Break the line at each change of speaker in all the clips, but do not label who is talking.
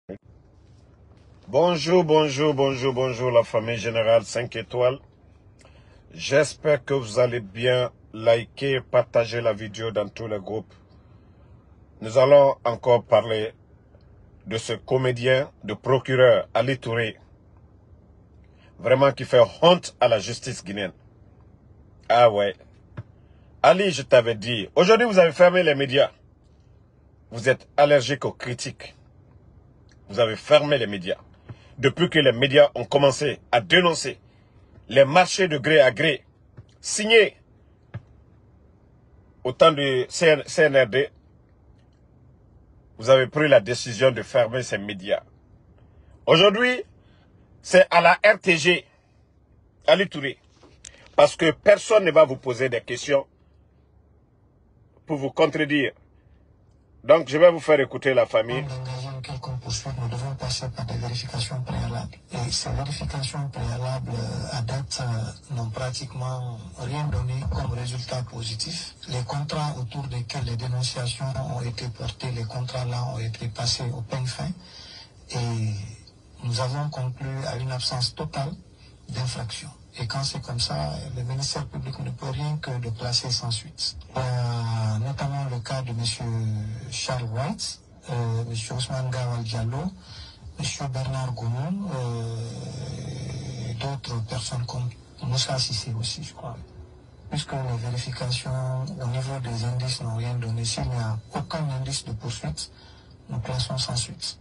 Bonjour, bonjour, bonjour, bonjour la famille générale 5 étoiles. J'espère que vous allez bien. Liker, partager la vidéo dans tous les groupes. Nous allons encore parler de ce comédien, de procureur Ali Touré. Vraiment qui fait honte à la justice guinéenne. Ah ouais. Ali, je t'avais dit, aujourd'hui vous avez fermé les médias. Vous êtes allergique aux critiques. Vous avez fermé les médias. Depuis que les médias ont commencé à dénoncer les marchés de gré à gré signés au temps du CNRD, vous avez pris la décision de fermer ces médias. Aujourd'hui, c'est à la RTG, Ali Touré, parce que personne ne va vous poser des questions pour vous contredire. Donc, je vais vous faire écouter la famille.
Nous devons passer par des vérifications préalables. Et ces vérifications préalables, à date, n'ont pratiquement rien donné comme résultat positif. Les contrats autour desquels les dénonciations ont été portées, les contrats-là ont été passés au peigne fin. Et nous avons conclu à une absence totale d'infraction. Et quand c'est comme ça, le ministère public ne peut rien que de classer sans suite. Notamment le cas de M. Charles White, M. Ousmane Gawal Diallo, M. Bernard Goumou, et d'autres personnes comme Moussa Sissé aussi, je crois. Puisque les vérifications au niveau des indices n'ont rien donné, s'il n'y a aucun indice de poursuite, nous classons sans suite.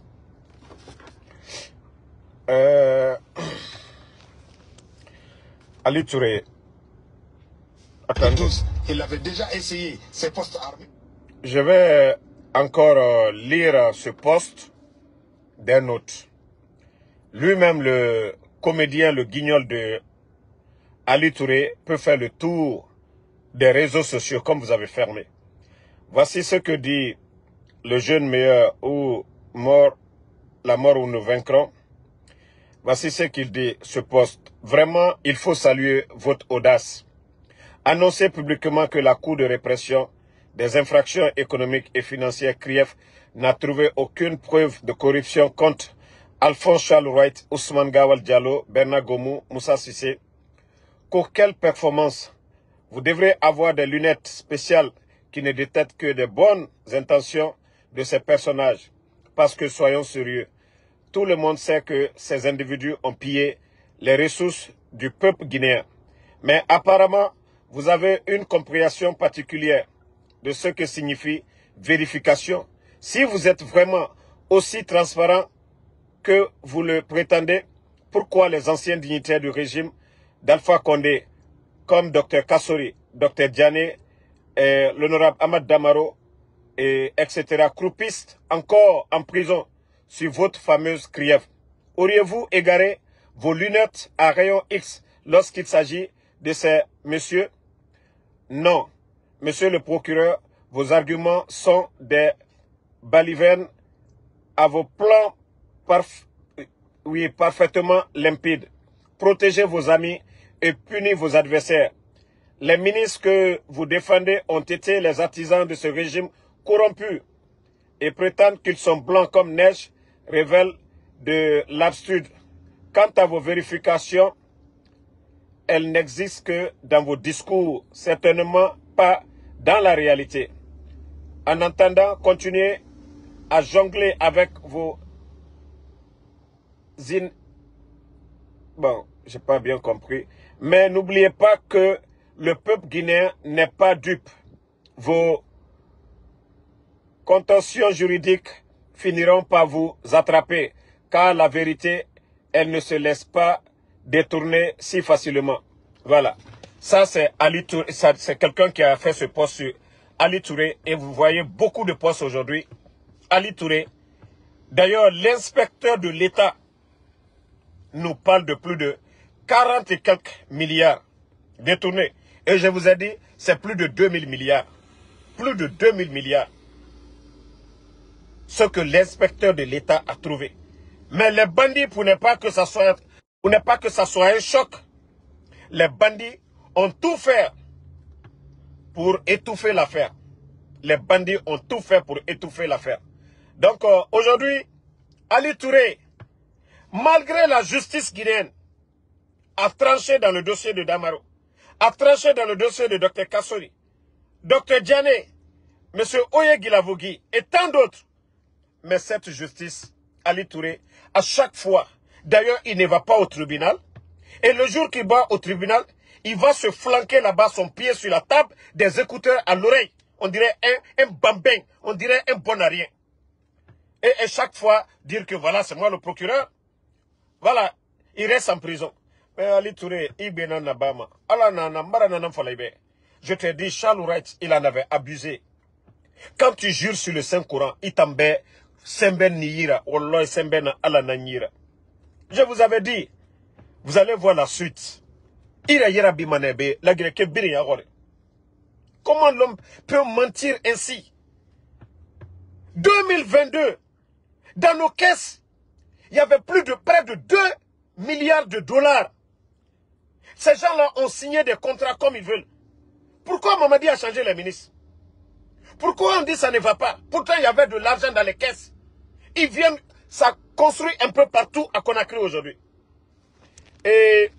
Ali Touré, attendez.
Il avait déjà essayé ses postes armés.
Je vais encore lire ce poste d'un autre. Lui-même, le comédien, le guignol de Ali Touré, peut faire le tour des réseaux sociaux comme vous avez fermé. Voici ce que dit le jeune meilleur ou mort, la mort où nous vaincrons. Voici ce qu'il dit, ce poste. Vraiment, il faut saluer votre audace. Annoncer publiquement que la Cour de répression des infractions économiques et financières CRIEF n'a trouvé aucune preuve de corruption contre Alphonse Charles Wright, Ousmane Gawal Diallo, Bernard Goumou, Moussa Sissé. Pour quelle performance? Vous devrez avoir des lunettes spéciales qui ne détectent que des bonnes intentions de ces personnages. Parce que soyons sérieux, tout le monde sait que ces individus ont pillé les ressources du peuple guinéen. Mais apparemment, vous avez une compréhension particulière de ce que signifie vérification. Si vous êtes vraiment aussi transparent que vous le prétendez, pourquoi les anciens dignitaires du régime d'Alpha Condé, comme Dr Kassori, Dr Diané, l'honorable Ahmad Damaro, etc., croupissent encore en prison sur votre fameuse CRIEF? Auriez-vous égaré vos lunettes à rayon X lorsqu'il s'agit de ces messieurs? Non. Monsieur le procureur, vos arguments sont des balivernes à vos plans parfaitement limpides. Protégez vos amis et punis vos adversaires. Les ministres que vous défendez ont été les artisans de ce régime corrompu et prétendent qu'ils sont blancs comme neige, révèlent de l'absurde. Quant à vos vérifications, elles n'existent que dans vos discours, certainement pas dans la réalité. En entendant, continuez à jongler avec vos... Bon, j'ai pas bien compris. Mais n'oubliez pas que le peuple guinéen n'est pas dupe. Vos contentions juridiques finiront par vous attraper, car la vérité, elle ne se laisse pas détourner si facilement. Voilà. Ça, c'est Ali Touré. C'est quelqu'un qui a fait ce post sur Ali Touré. Et vous voyez beaucoup de posts aujourd'hui. Ali Touré. D'ailleurs, l'inspecteur de l'État nous parle de plus de 40 et quelques milliards détournés. Et je vous ai dit, c'est plus de 2000 milliards. Plus de 2000 milliards. Ce que l'inspecteur de l'État a trouvé. Mais les bandits, pour ne pas que ça soit un choc, les bandits ont tout fait pour étouffer l'affaire. Les bandits ont tout fait pour étouffer l'affaire. Donc aujourd'hui, Ali Touré, malgré la justice guinéenne, a tranché dans le dossier de Damaro, a tranché dans le dossier de Dr Kassori, Dr Diané, M. Oye Guilavogui et tant d'autres. Mais cette justice, Ali Touré, à chaque fois, d'ailleurs, il ne va pas au tribunal. Et le jour qu'il va au tribunal, il va se flanquer là-bas, son pied sur la table, des écouteurs à l'oreille. On dirait un bambin, on dirait un bon à rien. Et chaque fois, dire que voilà, c'est moi le procureur. Voilà, il reste en prison. Mais Ali Touré, je te dis, Charles Wright, il en avait abusé. Quand tu jures sur le Saint-Courant, il t'embête, Semben Niyira, Wallah Semben Ala Nanyira. Je vous avais dit, vous allez voir la suite. Comment l'homme peut mentir ainsi? 2022, dans nos caisses, il y avait plus de près de 2 milliards de dollars. Ces gens-là ont signé des contrats comme ils veulent. Pourquoi Mamadi a changé les ministres? Pourquoi on dit que ça ne va pas? Pourtant, il y avait de l'argent dans les caisses. Ils viennent, ça construit un peu partout à Conakry aujourd'hui. Et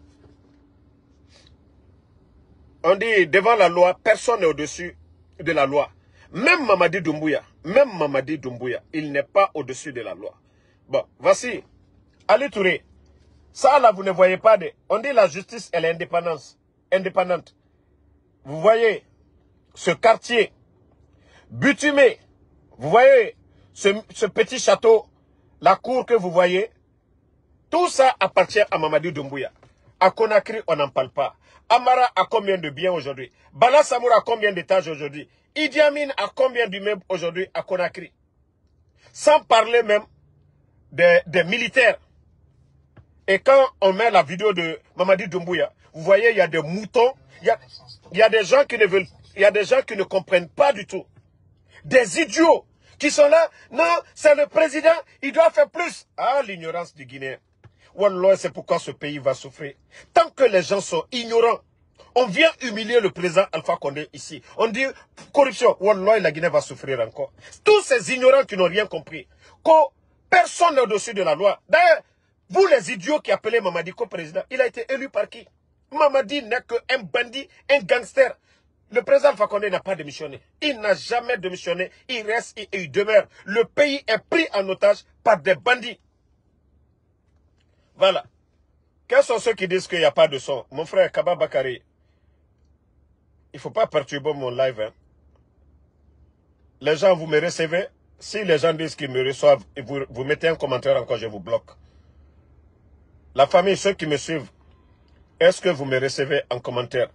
on dit, devant la loi, personne n'est au-dessus de la loi. Même Mamadi Doumbouya, il n'est pas au-dessus de la loi. Bon, voici, Ali Touré. Ça, là, vous ne voyez pas de... On dit la justice, elle est indépendante. Vous voyez ce quartier bitumé. Vous voyez ce petit château, la cour que vous voyez. Tout ça appartient à Mamadi Doumbouya. À Conakry, on n'en parle pas. Amara a combien de biens aujourd'hui? Bala Samoura a combien d'étages aujourd'hui? Idi Amin a combien d'immeubles aujourd'hui à Conakry? Sans parler même des militaires. Et quand on met la vidéo de Mamadi Doumbouya, vous voyez, il y a des moutons, il y a des gens qui ne veulent, il y a des gens qui ne comprennent pas du tout. Des idiots qui sont là, non, c'est le président, il doit faire plus. Ah, l'ignorance du Guinéen. Wallah, c'est pourquoi ce pays va souffrir. Tant que les gens sont ignorants, on vient humilier le président Alpha Condé ici. On dit corruption. Wallah, la Guinée va souffrir encore. Tous ces ignorants qui n'ont rien compris. Que personne n'est au-dessus de la loi. D'ailleurs, vous les idiots qui appelez Mamadi comme président, il a été élu par qui? Mamadi n'est qu'un bandit, un gangster. Le président Alpha Condé n'a pas démissionné. Il n'a jamais démissionné. Il reste et il demeure. Le pays est pris en otage par des bandits. Voilà. Quels sont ceux qui disent qu'il n'y a pas de son? Mon frère Kaba Bakari, il ne faut pas perturber mon live. Hein. Les gens, vous me recevez. Si les gens disent qu'ils me reçoivent, vous mettez un commentaire encore, je vous bloque. La famille, ceux qui me suivent, est-ce que vous me recevez en commentaire?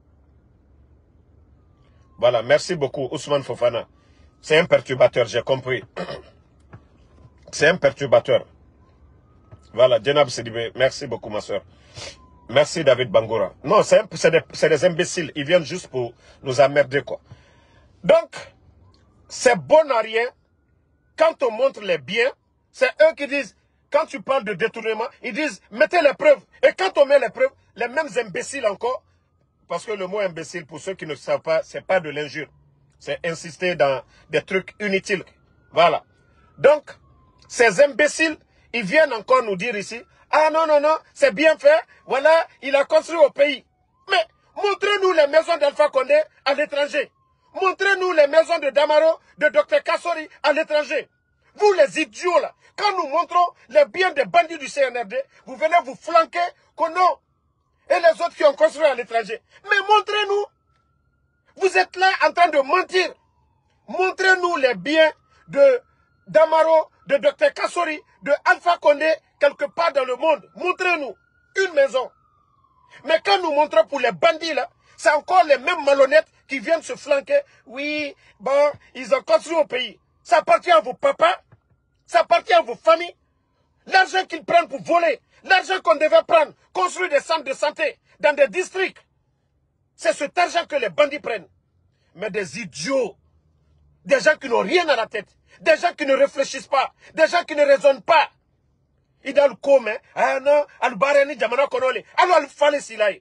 Voilà, merci beaucoup, Ousmane Fofana. C'est un perturbateur, j'ai compris. C'est un perturbateur. Voilà, Djenab Sedibé, merci beaucoup, ma soeur. Merci, David Bangoura. Non, c'est des imbéciles. Ils viennent juste pour nous emmerder, quoi. Donc, c'est bon à rien. Quand on montre les biens, c'est eux qui disent, quand tu parles de détournement, ils disent, mettez les preuves. Et quand on met les preuves, les mêmes imbéciles encore, parce que le mot imbécile, pour ceux qui ne savent pas, c'est pas de l'injure. C'est insister dans des trucs inutiles. Voilà. Donc, ces imbéciles, ils viennent encore nous dire ici, ah non, non, non, c'est bien fait, voilà, il a construit au pays. Mais montrez-nous les maisons d'Alpha Condé à l'étranger. Montrez-nous les maisons de Damaro, de Dr Kassori à l'étranger. Vous les idiots là, quand nous montrons les biens des bandits du CNRD, vous venez vous flanquer que non. Et les autres qui ont construit à l'étranger. Mais montrez-nous. Vous êtes là en train de mentir. Montrez-nous les biens de Damaro, de Dr Kassori, de Alpha Condé, quelque part dans le monde. Montrez-nous une maison. Mais quand nous montrons pour les bandits là, c'est encore les mêmes malhonnêtes qui viennent se flanquer. Oui, bon, ils ont construit au pays. Ça appartient à vos papas, ça appartient à vos familles. L'argent qu'ils prennent pour voler, l'argent qu'on devait prendre, construire des centres de santé dans des districts, c'est cet argent que les bandits prennent. Mais des idiots, des gens qui n'ont rien à la tête, des gens qui ne réfléchissent pas, des gens qui ne raisonnent pas. Ils doivent le commun, ah non, al-Barani, Jamana Konole, alors al-Fale Silaï.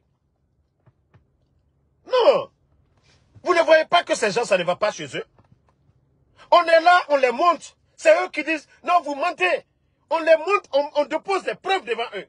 Non, vous ne voyez pas que ces gens, ça ne va pas chez eux. On est là, on les monte. C'est eux qui disent, non, vous mentez. On les montre, on dépose des preuves devant eux.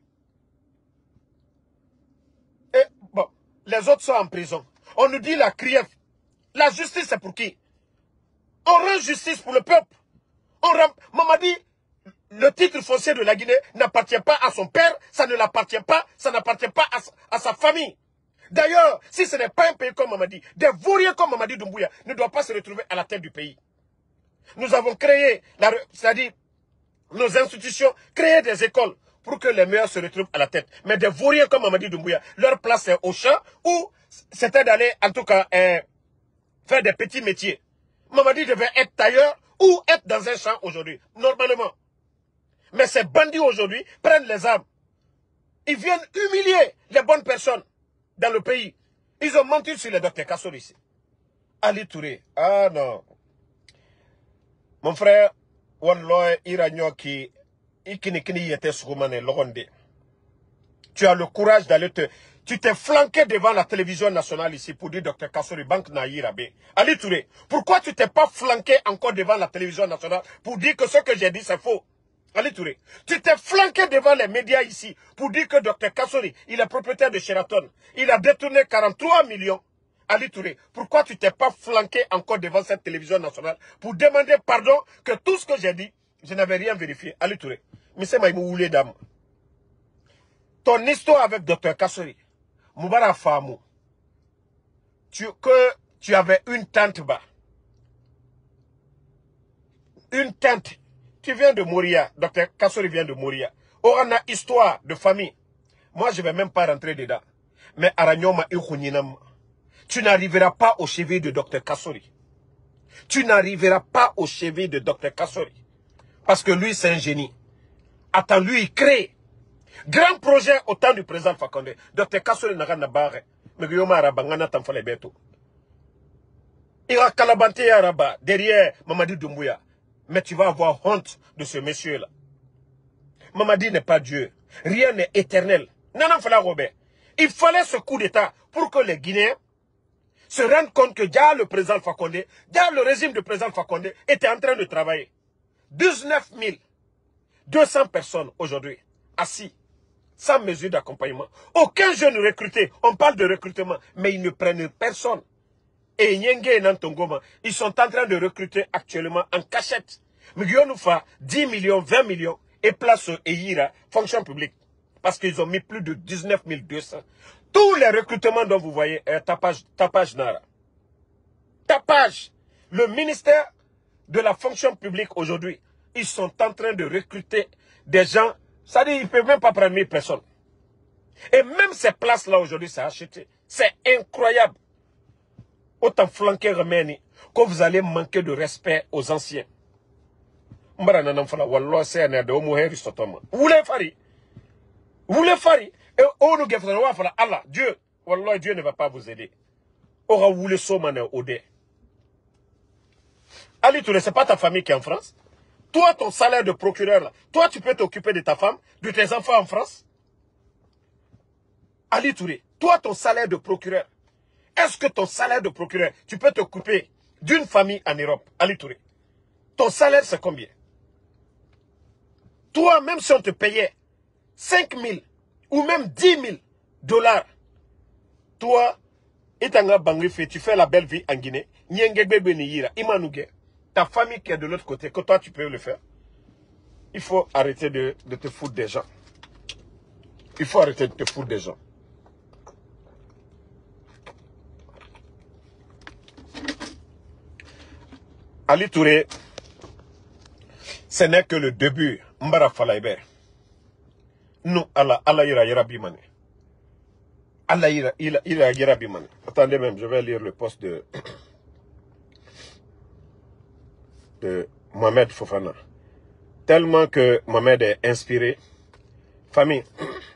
Et bon, les autres sont en prison. On nous dit la CRIEF. La justice, c'est pour qui? On rend justice pour le peuple. Mamadi, le titre foncier de la Guinée n'appartient pas à son père, ça ne l'appartient pas, ça n'appartient pas à sa famille. D'ailleurs, si ce n'est pas un pays comme Mamadi, des vauriens comme Mamadi Doumbouya ne doivent pas se retrouver à la tête du pays. Nous avons créé, c'est-à-dire nos institutions, créé des écoles pour que les meilleurs se retrouvent à la tête. Mais des vauriens comme Mamadi Doumbouya, leur place est au champ ou c'était d'aller, en tout cas, faire des petits métiers. Mamadi devait être tailleur ou être dans un champ aujourd'hui, normalement. Mais ces bandits aujourd'hui prennent les armes. Ils viennent humilier les bonnes personnes dans le pays. Ils ont menti sur le docteur Kassori ici. Ali Touré. Ah non. Mon frère, Walloy Iranyo qui était soumane Loronde. Tu as le courage d'aller Tu t'es flanqué devant la télévision nationale ici pour dire Dr Kassori Bank Naïrabe. Ali Touré, pourquoi tu t'es pas flanqué encore devant la télévision nationale pour dire que ce que j'ai dit c'est faux? Ali Touré, tu t'es flanqué devant les médias ici pour dire que Dr Kassori, il est propriétaire de Sheraton. Il a détourné 43 millions. Ali Touré, pourquoi tu t'es pas flanqué encore devant cette télévision nationale pour demander pardon que tout ce que j'ai dit, je n'avais rien vérifié. Ali Touré, Missé Maïmou Oulé Dam. Ton histoire avec Dr Kassori, Moubara Famou, que tu avais une tante bas. Une tante. Tu viens de Moria. Dr Kassori vient de Moria. On a histoire de famille. Moi, je ne vais même pas rentrer dedans. Mais Aranyoma Ikhouninam, tu n'arriveras pas au chevet de Dr Kassori. Tu n'arriveras pas au chevet de Dr Kassori. Parce que lui, c'est un génie. Attends, lui, il crée. Grand projet au temps du président Fakonde. Dr Kassori n'a rien à barrer. Mais Guillaume Arabangana t'en fallait bientôt. Il a calabanté Araba derrière Mamadi Doumbouya. Mais tu vas avoir honte de ce monsieur-là. Mamadi n'est pas Dieu. Rien n'est éternel. Non, Robert. Il fallait ce coup d'État pour que les Guinéens se rendent compte que déjà le président Fakonde, déjà le régime du président Fakonde était en train de travailler. 19 200 personnes aujourd'hui assis, sans mesure d'accompagnement. Aucun jeune recruté. On parle de recrutement, mais ils ne prennent personne. Et Nyenge et Nantongoma, ils sont en train de recruter actuellement en cachette. Mugionoufa, 10 millions, 20 millions, et place Eira, fonction publique. Parce qu'ils ont mis plus de 19 200. Tous les recrutements dont vous voyez, tapage Nara. Tapage. Le ministère de la fonction publique aujourd'hui, ils sont en train de recruter des gens, c'est-à-dire ils ne peuvent même pas prendre 1000 personnes. Et même ces places-là aujourd'hui, c'est acheté. C'est incroyable. Autant flanquer Remeni, que vous allez manquer de respect aux anciens. Vous voulez faire, et on nous dit, Allah, Dieu, Wallah, Dieu ne va pas vous aider. Aura voulu somane ode. Ali Touré, c'est pas ta famille qui est en France. Toi, ton salaire de procureur, là, toi, tu peux t'occuper de ta femme, de tes enfants en France. Ali Touré, toi, ton salaire de procureur, est-ce que ton salaire de procureur, tu peux t'occuper d'une famille en Europe? Ali Touré, ton salaire, c'est combien? Toi, même si on te payait 5 000 ou même 10 000 $, toi, tu fais la belle vie en Guinée. Ta famille qui est de l'autre côté, que toi, tu peux le faire. Il faut arrêter de te foutre des gens. Il faut arrêter de te foutre des gens. Ali Touré, ce n'est que le début. Mbara Falaïber. Nous, Allah ira Yerabimane. Allah ira Yerabimane. Attendez même, je vais lire le post de Mohamed Fofana. Tellement que Mohamed est inspiré. Famille.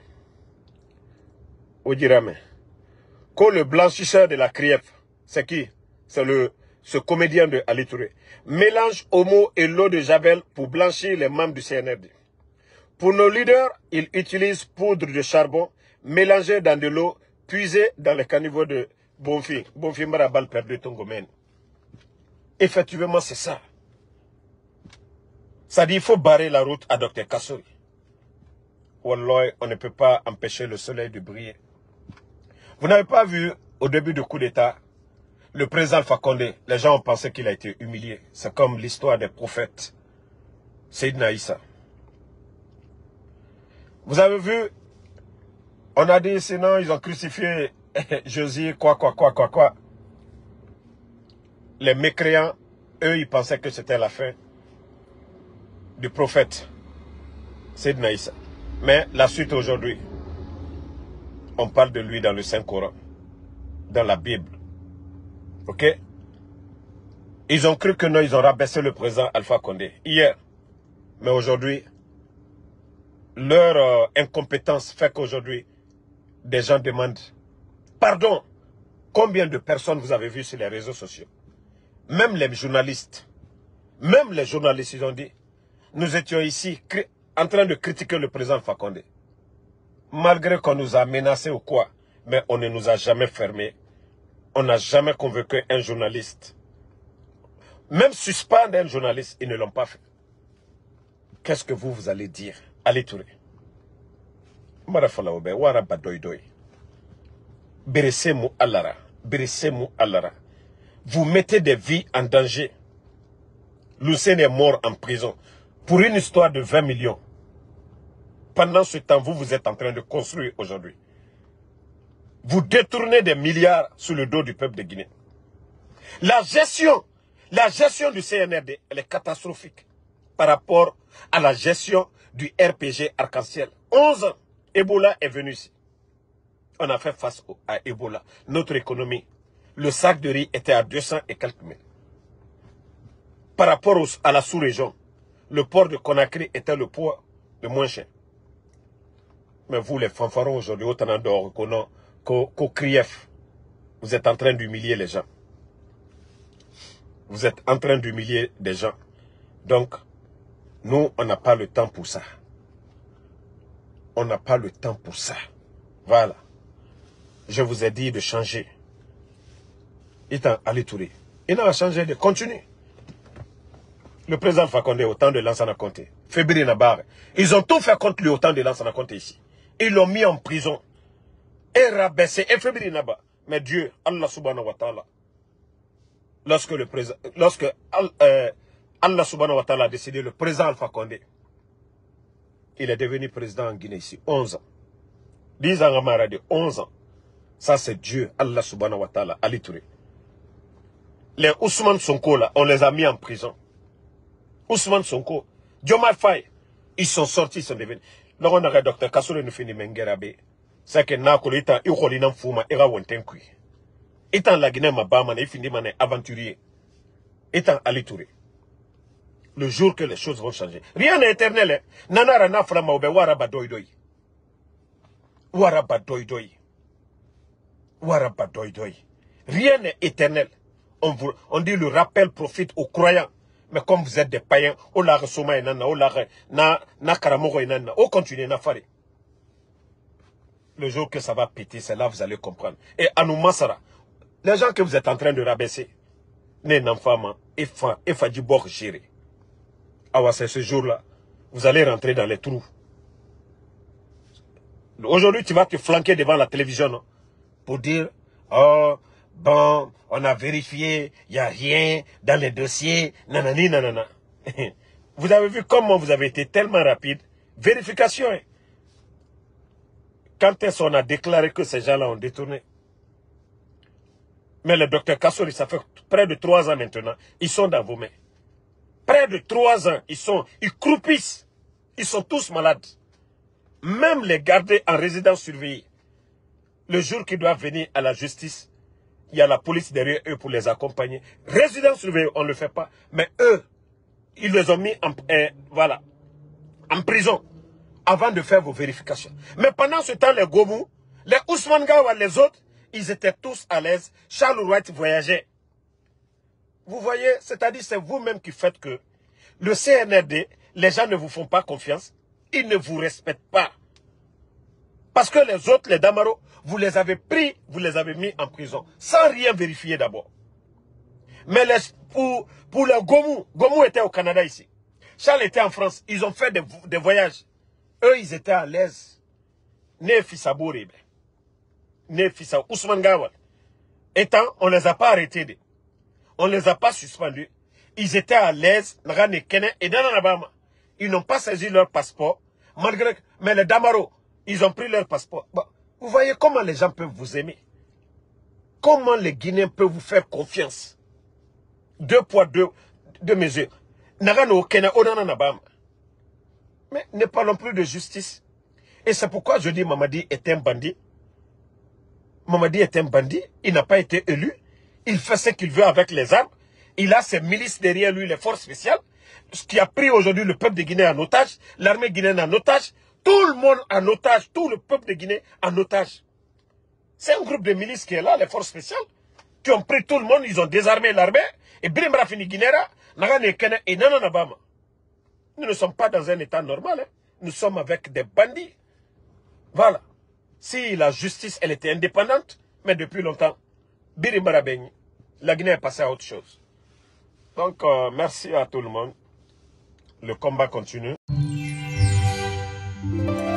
Odirame. Que le blanchisseur de la CRIEF, c'est qui? C'est ce comédien de Ali Touré. Mélange homo et l'eau de Javel pour blanchir les membres du CNRD. Pour nos leaders, ils utilisent poudre de charbon mélangée dans de l'eau puisée dans les caniveaux de Bonfi. Bonfi Marabal perdu ton gomen. Effectivement, c'est ça. Ça dit, il faut barrer la route à Dr Kassory. Wallah, on ne peut pas empêcher le soleil de briller. Vous n'avez pas vu, au début du coup d'État, le président Alpha Condé, les gens ont pensé qu'il a été humilié. C'est comme l'histoire des prophètes. Seydina Issa. Vous avez vu, on a dit, sinon ils ont crucifié Josué, quoi. Les mécréants, eux, ils pensaient que c'était la fin du prophète Seydina Issa. Mais la suite aujourd'hui, on parle de lui dans le Saint-Coran, dans la Bible. Ok? Ils ont cru que non, ils ont rabaissé le président Alpha Condé hier. Mais aujourd'hui, leur incompétence fait qu'aujourd'hui, des gens demandent pardon. Combien de personnes vous avez vu sur les réseaux sociaux? Même les journalistes, ils ont dit, nous étions ici en train de critiquer le président Alpha Condé. Malgré qu'on nous a menacés ou quoi, mais on ne nous a jamais fermés. On n'a jamais convoqué un journaliste. Même suspendre un journaliste, ils ne l'ont pas fait. Qu'est-ce que vous allez dire? Ali Touré. Marafalaoube, Waraba Doidoy. Beresemu Allara. Vous mettez des vies en danger. Lucien est mort en prison pour une histoire de 20 millions. Pendant ce temps, vous êtes en train de construire aujourd'hui. Vous détournez des milliards sur le dos du peuple de Guinée. La gestion du CNRD, elle est catastrophique par rapport à la gestion du RPG Arc-en-Ciel. 11 ans, Ebola est venu ici. On a fait face à Ebola. Notre économie, le sac de riz était à 200 et quelques mille. Par rapport à la sous-région, le port de Conakry était le port le moins cher. Mais vous, les fanfarons aujourd'hui, autant d'or qu'au CRIEF, vous êtes en train d'humilier les gens. Vous êtes en train d'humilier des gens. Donc, nous, on n'a pas le temps pour ça. On n'a pas le temps pour ça. Voilà. Je vous ai dit de changer. Ali Touré. Il n'a pas changé de continuer. Le président Alpha Condé, au temps de Lansana Conté, Fébri Nabar, ils ont tout fait contre lui au temps de Lansana Conté ici. Ils l'ont mis en prison. Et rabaissé. Et Fébri Nabar. Mais Dieu, Allah subhanahu wa ta'ala, lorsque Allah subhanahu wa ta'ala a décidé, le président Alpha Condé, il est devenu président en Guinée ici, 11 ans. 10 ans à Maradi, 11 ans. Ça c'est Dieu, Allah subhanahu wa ta'ala, Ali Touré. Les Ousmane Sonko là, on les a mis en prison. Ousmane Sonko, Diomaye Faye, ils sont sortis, ils sont devenus. Là on a Dr Kassory nous finit Mengerabe. C'est que Nakolo ita ikolina fuma ira wontenkui. Étant la Guinée mabama na ifindi mané aventurier. Étant Ali Touré. Le jour que les choses vont changer. Rien n'est éternel. Hein. Nanara na frama obe waraba doidoi. Waraba doidoi. Waraba doidoi. Rien n'est éternel. On dit le rappel profite aux croyants. Mais comme vous êtes des païens, on l'a reçu enana, on l'a na karamoro enana, on continue na fare. Le jour que ça va péter, c'est là que vous allez comprendre. Et à nous masara, les gens que vous êtes en train de rabaisser, ne n'enfama, et du bord géré. Ah c'est ce jour-là, vous allez rentrer dans les trous. Aujourd'hui, tu vas te flanquer devant la télévision, non, pour dire, oh, bon, on a vérifié, il n'y a rien dans les dossiers, nanani, nanana. Vous avez vu comment vous avez été tellement rapide. Vérification. Hein. Quand est-ce qu'on a déclaré que ces gens-là ont détourné? Mais le docteur Kassory, ça fait près de 3 ans maintenant, ils sont dans vos mains. Près de 3 ans, ils croupissent. Ils sont tous malades. Même les gardés en résidence surveillée. Le jour qu'ils doivent venir à la justice, il y a la police derrière eux pour les accompagner. Résidence surveillée, on ne le fait pas. Mais eux, ils les ont mis en prison avant de faire vos vérifications. Mais pendant ce temps, les Gomou, les Ousmane Gawa, les autres, ils étaient tous à l'aise. Charles Wright voyageait. Vous voyez, c'est-à-dire c'est vous-même qui faites que le CNRD, les gens ne vous font pas confiance. Ils ne vous respectent pas. Parce que les autres, les Damaro, vous les avez pris, vous les avez mis en prison, sans rien vérifier d'abord. Mais pour le Gomou était au Canada ici. Charles était en France. Ils ont fait des voyages. Eux, ils étaient à l'aise. Ne Fissa Bouribé. Ne Fissa Ousmane Gawal. Étant, on ne les a pas arrêtés. On ne les a pas suspendus. Ils étaient à l'aise. Et dans l'Alabama, ils n'ont pas saisi leur passeport. Malgré que, mais les Damaro, ils ont pris leur passeport. Bon, vous voyez comment les gens peuvent vous aimer. Comment les Guinéens peuvent vous faire confiance. 2 poids, 2 mesures. Nagano Kenya Odananabam. Mais ne parlons plus de justice. Et c'est pourquoi je dis Mamadi est un bandit. Mamadi est un bandit. Il n'a pas été élu. Il fait ce qu'il veut avec les armes. Il a ses milices derrière lui, les forces spéciales. Ce qui a pris aujourd'hui le peuple de Guinée en otage. L'armée guinéenne en otage. Tout le monde en otage. Tout le peuple de Guinée en otage. C'est un groupe de milices qui est là, les forces spéciales, qui ont pris tout le monde, ils ont désarmé l'armée. Et Birimra Fini Guinera, Nagane Kene et Nananabama. Nous ne sommes pas dans un état normal. Hein. Nous sommes avec des bandits. Voilà. Si la justice, elle était indépendante, mais depuis longtemps, Birimra Beni, la Guinée est passée à autre chose. Donc, merci à tout le monde. Le combat continue.